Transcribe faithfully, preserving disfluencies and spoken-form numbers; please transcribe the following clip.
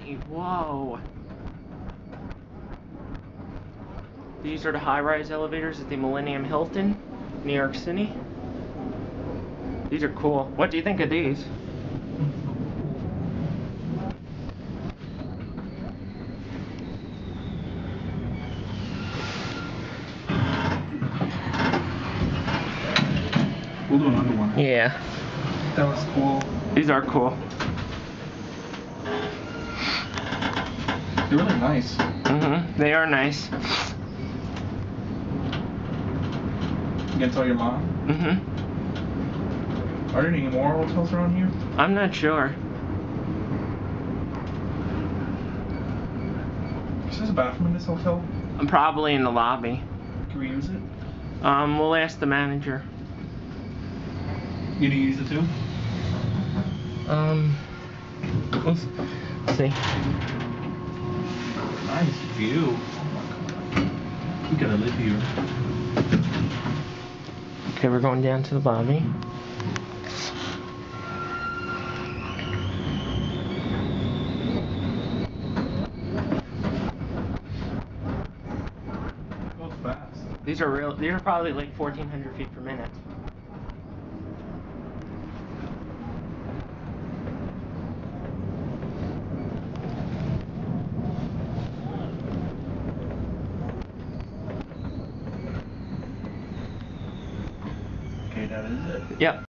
Whoa. These are the high-rise elevators at the Millenium Hilton, New York City. These are cool. What do you think of these? We'll do another one. Yeah. That was cool. These are cool. They're really nice. Mm-hmm. They are nice. You gonna tell your mom? Mm-hmm. Are there any more hotels around here? I'm not sure. Is there a bathroom in this hotel? I'm probably in the lobby. Can we use it? Um, we'll ask the manager. You gonna use it too? Um, let's see. Nice view. Oh my god. We gotta live here. Okay, we're going down to the lobby. Goes fast. These are real. These are probably like fourteen hundred feet per minute. Okay, that is it. Yep.